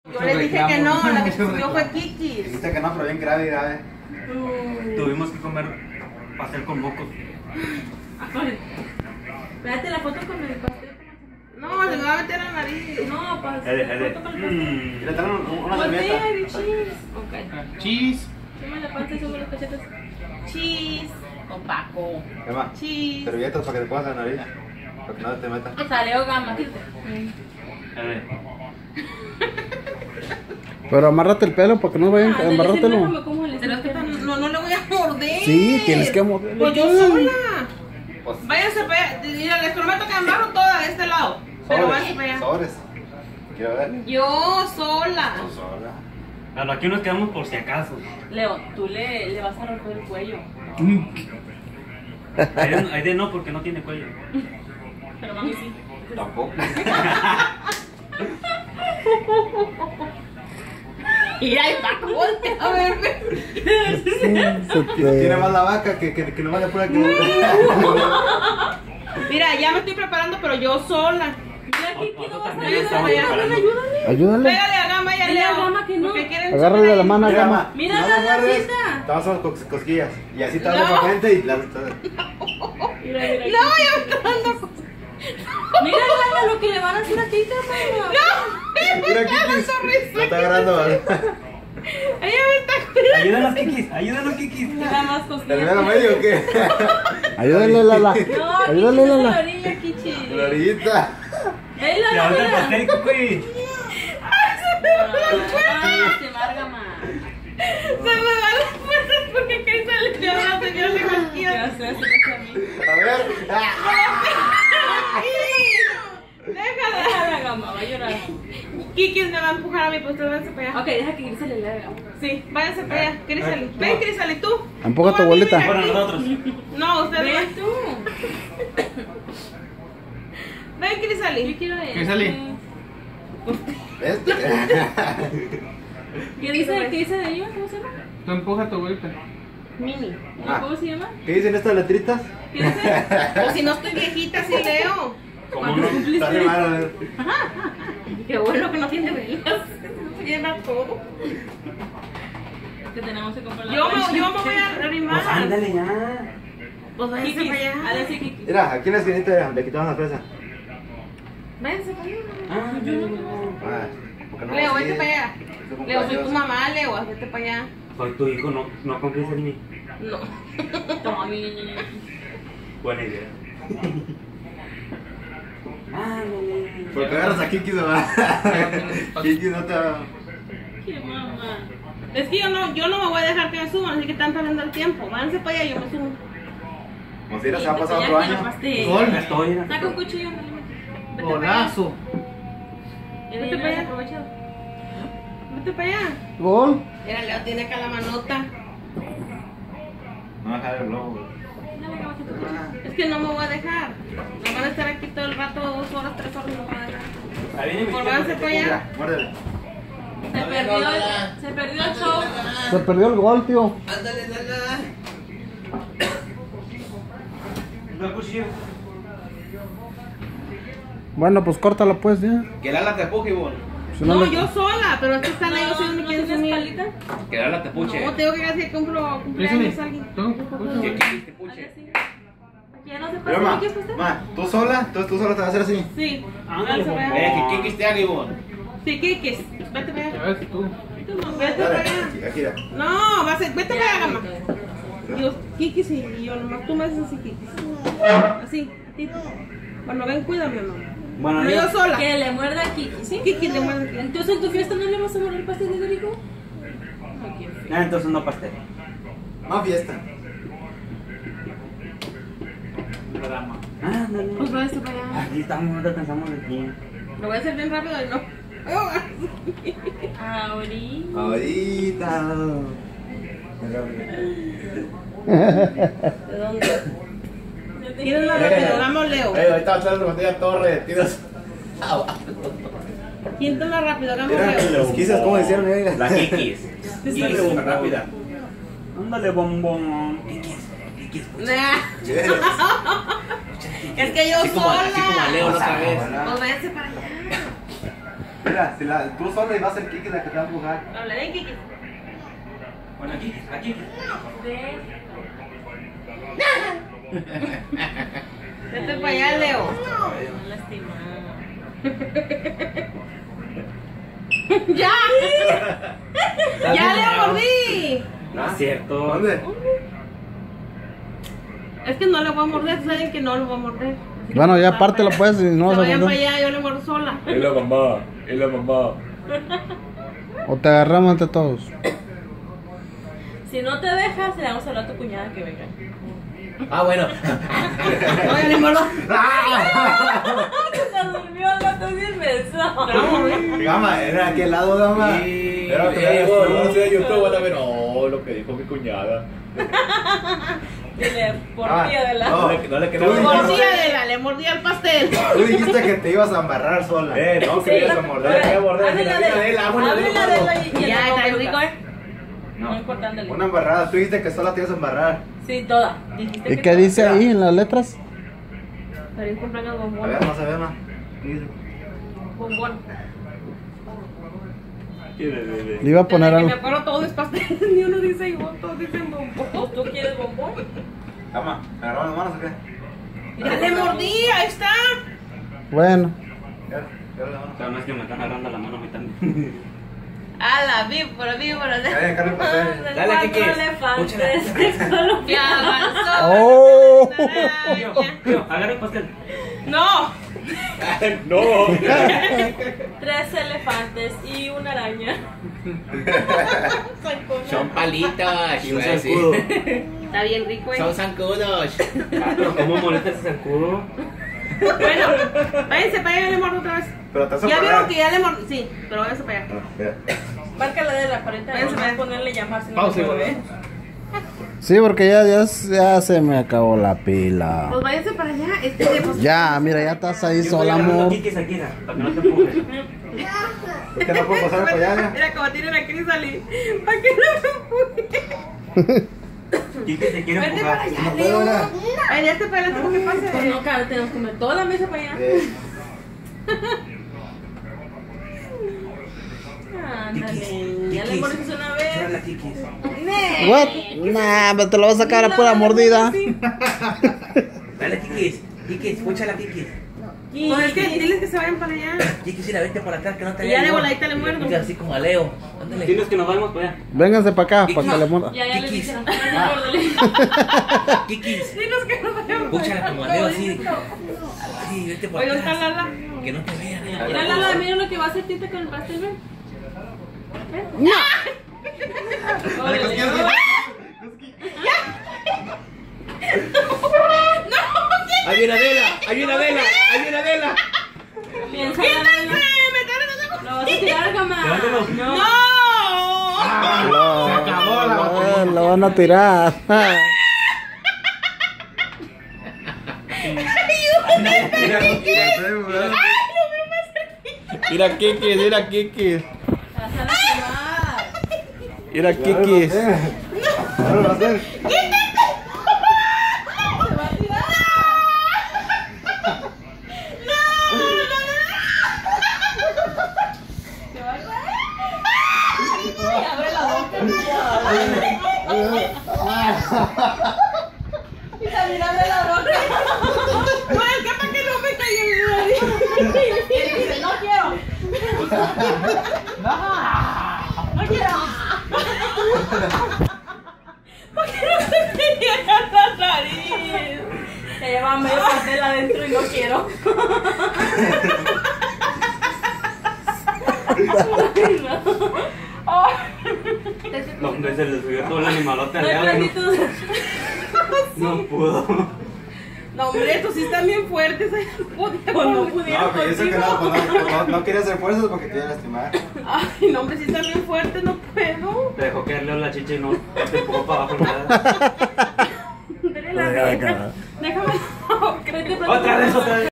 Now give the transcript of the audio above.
Yo le dije que no, la que subió fue Kiki. Dijiste que no, pero bien grave, grave. Tuvimos que comer pastel con mocos. Espérate la foto con el pastel. No, se me va a meter la nariz. No, pues. Foto con el pastel. Le traen una Voltea, servilleta. de cheese. Ok. Cheese. Suma la panza y sube los cachetes. Cheese. Opaco. Emma, Cheese. servilletas para que te pongas la nariz. Para que no te metas. Sale o gama. Pero amárrate el pelo para que no vayan a embarrártelo. Pero es que no le voy a morder. Sí, tienes que morderlo. Pues yo sola. Váyanse para allá. Mira, les prometo que amarro toda de este lado. Pero váyanse para allá. Sobres. Quiero ver. Yo sola. Tú sola. Bueno, aquí nos quedamos por si acaso. Leo, tú le vas a romper el cuello. Aide no, porque no tiene cuello. Pero mami sí. Tampoco. Mira, el Paco, voltea a verme. Tiene más la vaca que no vaya por aquí. Mira, ya me estoy preparando, pero yo sola. Mira, Kiki, no vas a También estamos ayudar. preparando. Ayúdale. Ayúdale. Pégale a Gama y a Dile a Leo. Gama que no. Porque quieren Agárrale de la mano a Mira, Gama. ma, Mira si no la lo muerdes, racita. te vas a hacer cosquillas. Y así te vas No. para frente y la. Mira, mira. No, yo me estoy dando cosas. Mira, Gama, lo que le van a hacer a Tita, mamá. Mira, Kiki. No está agarrando, ¿vale? Ella me está cuidando. Ayúdanos, Kikis, ayúdanos, Kikis. Nada más cosquillas. ¿Termina medio o qué? Ayúdale, Lala. No, Ayúdale, Kiki, Lala. la orilla, Kichi. La orillita. ¡Ey, Te la falta el orilla! pastel, Cucuy. Se marga, ma. Se me van las fuerzas porque que se le dio a la señora de ¿Qué cualquiera. haces? ¿Qué haces a mí? A ver. Déjala. Déjala, Gama, va a llorar. Kiki me va a empujar a mí, pues ustedes váyanse para allá. Ok, deja que Grisel le haga. Sí, váyanse para allá. Crisali. Ven, Crisali, tú. Empuja a tu Tú, abuelita. mami, ven Bueno, aquí. nosotros. No, ustedes Ven ven. tú. Ven, Yo Crisali. quiero ver. ¿Qué sale? Este. ¿Qué dice de ella? ¿Cómo se llama? Tú empuja a tu abuelita. Mini. ¿Cómo se llama? ¿Qué dicen estas letritas? ¿Qué dice? O si no estoy viejita, sí leo. ¿Cómo no? Está de mal, a ver. Qué bueno que no tiene velas. Se llena todo. Que tenemos que comprar la Yo plancha. me voy a arrimar. Pues ándale ya. Pues váyanse Kiki, para allá. hazle así, Kiki. Mira, aquí en la esquinita le quitaron la fresa. Váyanse para allá. Ah, Ah, porque no Leo, así. vete para allá. Leo, soy tu mamá, Leo, vete para allá. soy tu hijo, no confíes en mí. No. Toma, mi niña. Buena idea. Ándale. Porque agarras a Kiki, se va. Kiki no te va. Qué mamá. Es que yo no me voy a dejar que me suban, así que están perdiendo el tiempo. Váyanse para allá, yo me subo. Como si era, se va a Sí, pasar ya otro que la año. pastel. Gol. Estoy. Saca un cuchillo. Vete para allá. Golazo. Vete para allá. Vete para allá. Gol. Mira, Leo tiene acá la manota. No va a dejar el globo. Es que no me voy a dejar. Me van a estar aquí todo el rato, 2 horas, 3 horas, no me voy a dejar. Ahí viene mi Por tía, váyanse porque- para allá. Mira, muérdele. Se perdió el show. Se perdió el gol, tío. No, cuchillo. Bueno, pues córtala pues ya. Que Lala te empuje, Ivonne. Si No, le- yo sola, pero es que están ellos y no me ¿No quieren tienes sumir. palita? Que Lala te puche. No, tengo que decir que cumplo cumpleaños a alguien. Que Kiki te puche. Aquí ya no se Pero, pasa. ma, ¿Qué es usted? ma, tú sola, entonces tú sola te vas a hacer así. Sí, Ándale, váyanse para bombón. allá. Que Kiki te haga, Ivonne. Sí, Kikis, vete para allá. ves tú. Vete para Dale, allá. aquí, mira. No, vete para allá, Gama. Dios, Kikis y yo nomás, tú me haces así, Kikis. Así, así. Bueno, ven, cuídame, mamá. Bueno, No, yo sola. Que le muerda a Kiki, ¿sí? Kikis le muerde aquí. Entonces en tu fiesta no le vas a morder el pastel de rico. Ah, entonces no pastel. Más fiesta. Programa. Ándale. Pues váyanse para allá. Aquí estamos, no descansamos de ti. Lo voy a hacer bien rápido y no. Ahorita. Ahorita. ¿De dónde? Tírenlo rápido, vamos, Leo. Ahorita va a echar la botella torre. Tiras. Quíntalo rápido, hagamos Mira, Leo. los quises, ¿cómo decían? La Kikis. Kikis es rápida. Ándale, bombón. Kikis. Nah. Es que yo Así como sola. a Leo la otra vez. Pues váyanse para allá. Mira, si tú sola y va a ser Kiki la que te va a empujar. Habla de Kiki. Bueno, aquí. Ve. Vete para allá, Leo. Lastimado. ¡Ya! ¡Ya le mordí! No es cierto. ¿Dónde? Es que no le voy a morder, saben que no lo voy a morder. Así que Bueno, ya para pártelo allá. pues, y no Se se vayan para morder. allá, yo le muerdo sola. Es la mamá. O te agarramos entre todos. Si no te dejas, le vamos a hablar a tu cuñada que venga. Ah, bueno. No, ya le muerdo. Se durmió el gato sin beso. Gama, era aquel lado, Gama. Era que No sé, YouTube van a ver. Oh, lo que dijo mi cuñada. Dile, por Ah, ti, Adela. no. No le Tú queremos. Mordía de la, le mordí al pastel. Tú dijiste que te ibas a embarrar sola. No, que ibas a morder. Voy a morder. Abre la Adela, abre la Adela y el Ya, agua está peluca. rico, No importa, ándale. Una embarrada. Tú dijiste que sola te ibas a embarrar. Sí, toda. Dijiste ¿Y que qué toda. dice ahí en las letras? Feliz cumpleaños, A bombón. ver, más a ver, más. ¿Qué dice? Bombón. Le iba a poner Desde que algo. me acuerdo todo es pastel. Ni uno dice igual, todos dicen bombón. ¿O tú quieres bombón? Gama, ¿me agarraron las manos o qué? Ya le mordí, ahí está. Bueno, Ya la mano. Pero no es que me están agarrando la mano a mí también. A la víbora. Ya, agarra el papel. Dale, Cuatro Kiki. elefantes. Solo Ya avanzó. ¡Oh! Tío, agarra el pastel. No. No. 3 elefantes y una araña. Son palitos. Y un zancudo. Está bien rico, Son zancudos. Pero ¿cómo molesta ese zancudo? Bueno, váyanse para allá, le mordo otra vez. Pero te vas a Ya vieron embarrar. que ya le mordí. Sí, pero váyanse para allá. Mira. Márcala de la pared. Váyanse Vamos para a allá. ponerle llamar si no Pausa, se mueve. sí, porque ya se me acabó la pila. Pues váyanse para allá. Pues, Ya, mira, ya estás ahí Yo sola, voy agarrando amor. Kiki Shakira, para que no te empujes. Es que no puedo pasar para allá. Mira cómo tiene la crisali. ¿Para qué no me empuje? Kiki te quiere Vete para empujar. allá, No puedo, Leo. mira. Ay, ya te para adelante porque Pues pase. no, claro, tenemos que comer toda la mesa para allá. Ándale, ya le pones una vez. What? Nah, pero te lo vas a sacar a pura mordida. Dale, Kikis. Kikis, escúchala, Kikis. Pues es que diles que se vayan para allá. Kikis, si la vete por atrás, que no te Y ya vea de igual. voladita le muerdo. Escucha así como a Leo. Ándale. Tienes que nos vayamos para allá. Vénganse para acá, para que le muerda. Ya le Kikis. dijeron. Muérdele. Kikis, Dinos que nos vayamos. escúchala como a Leo, así. Sí, vete por Oye, ¿dónde está atrás. Lala? Que no te vean. Mira, Lala, mira lo que va a hacer Tita con el pastel, ven. Dale, cosquillas. ¡Hay una vela! ¡Hay una vela! ¡Hay una vela! Piensa, Lala. Lo vas a tirar, Gama. Levántanos. No. ¡No! Se acabó la Lo van a tirar. Mira Kikis, mira Kikis. Te vas a lastimar. Mira Kikis. Ahora lo va a hacer. Se va a tirar. Se va a caer. Y abre la boca. Y también abre la boca. No, es que para que no me caiga en la nariz. Y dice, no quiero. No quiero. ¿Por qué no se me llega la nariz? Se lleva medio pastel adentro y no quiero. Donde se le subió todo el animalote al No hay lado. platitos. No pudo. No, hombre, estos sí están bien fuertes. Ay, no podía Pues no con- pudiera No, que dice que no, pues no quería hacer fuerzas porque te iba a lastimar. Ay, no, hombre, sí están bien fuertes, no puedo. Te dejó caerle la chicha y no te empujó para abajo nada. Dele la neta. Déjame. Vete, Otra vez, otra vez.